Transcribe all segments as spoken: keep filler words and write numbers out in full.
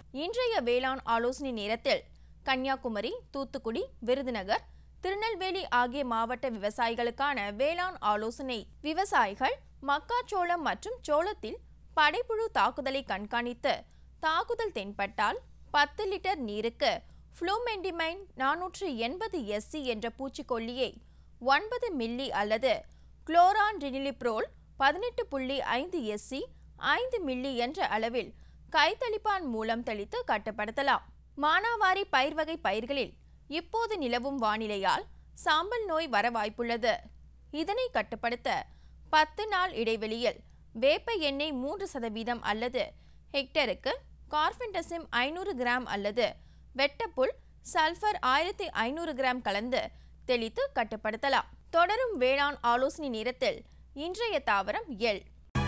இன்றைய வேளாண் ஆலோசனை நேரத்தில் கன்னியாகுமரி, தூத்துக்குடி, விருதுநகர், திருநெல்வேலி ஆகிய மாவட்ட விவசாயிகளுக்கான வேளாண் ஆலோசனை. விவசாயிகள் மக்காச்சோளம் மற்றும் சோளத்தில் படைப்புழு தாக்குதலை கண்காணித்து தாக்குதல் தென்பட்டால் பத்து லிட்டர் நீருக்கு ஃப்ளூமெண்டிமைன் நானூற்று எண்பது எஸ்சி என்ற பூச்சிக்கொல்லியை ஒன்பது மில்லி அல்லது குளோரான்டினிலிப்ரோல் பதினெட்டு புள்ளி ஐந்து எஸ்சி ஐந்து மில்லி என்ற அளவில் கைத்தளிப்பான் மூலம் தெளித்து கட்டுப்படுத்தலாம். மானாவாரி பயிர் வகை பயிர்களில் இப்போது நிலவும் வானிலையால் சாம்பல் நோய் வர வாய்ப்புள்ளது. இதனை கட்டுப்படுத்த பத்து நாள் இடைவெளியில் வேப்ப எண்ணெய் மூன்று சதவீதம் அல்லது ஹெக்டருக்கு கார்பெண்டசிம் ஐநூறு கிராம் அல்லது வெட்டப்புல் சல்பர் ஆயிரத்தி ஐநூறு கிராம் கலந்து தெளித்து கட்டுப்படுத்தலாம். தொடரும் வேளாண் ஆலோசனை நேரத்தில் இன்றைய தாவரம் எள்.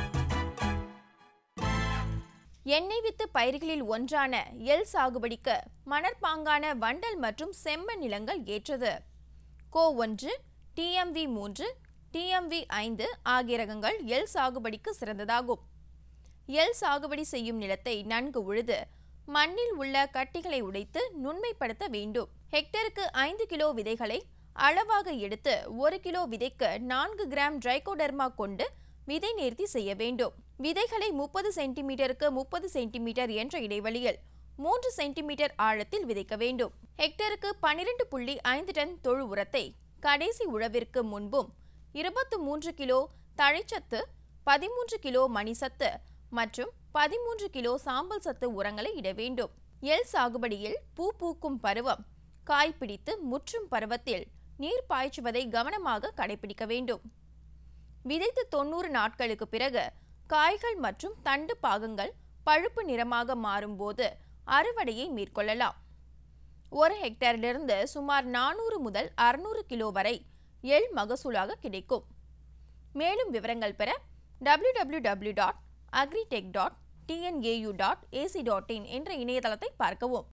எண்ணெய் வித்து பயிர்களில் ஒன்றான எள் சாகுபடிக்கு மணற்பாங்கான வண்டல் மற்றும் செம்மண் நிலங்கள் ஏற்றது. கோ ஒன்று, டிஎம்வி மூன்று, டிஎம்வி ஐந்து ஆகிய ரகங்கள் எள் சாகுபடிக்கு சிறந்ததாகும். எள் சாகுபடி செய்யும் நிலத்தை நன்கு உழுது மண்ணில் உள்ள கட்டிகளை உடைத்து நுண்மைப்படுத்த வேண்டும். ஹெக்டருக்கு ஐந்து கிலோ விதைகளை அளவாக எடுத்து ஒரு கிலோ விதைக்கு நான்கு கிராம் ட்ரைகோடர்மா கொண்டு விதை நேர்த்தி செய்ய வேண்டும். விதைகளை முப்பது சென்டிமீட்டருக்கு முப்பது சென்டிமீட்டர் என்ற இடைவெளியில் மூன்று சென்டிமீட்டர் ஆழத்தில் விதைக்க வேண்டும். ஹெக்டருக்கு பனிரெண்டு புள்ளி ஐந்து டன் தொழு உரத்தை கடைசி உழவிற்கு முன்பும் இருபத்தி மூன்று கிலோ தழைச்சத்து, பதிமூன்று கிலோ மணிசத்து மற்றும் பதிமூன்று கிலோ சாம்பல் சத்து உரங்களை இட வேண்டும். எள் சாகுபடியில் பூ பூக்கும் பருவம், காய் பிடித்து முற்றும் பருவத்தில் நீர் பாய்ச்சுவதை கவனமாக கடைபிடிக்க வேண்டும். விதைத்து தொண்ணூறு நாட்களுக்கு பிறகு காய்கள் மற்றும் தண்டு பாகங்கள் பழுப்பு நிறமாக மாறும்போது அறுவடையை மேற்கொள்ளலாம். ஒரு ஹெக்டேரிலிருந்து சுமார் நானூறு முதல் அறுநூறு கிலோ வரை எள் மகசூலாக கிடைக்கும். மேலும் விவரங்கள் பெற W W W dot agritech dot TNAU dot AC dot in என்ற இணையதளத்தை பார்க்கவும்.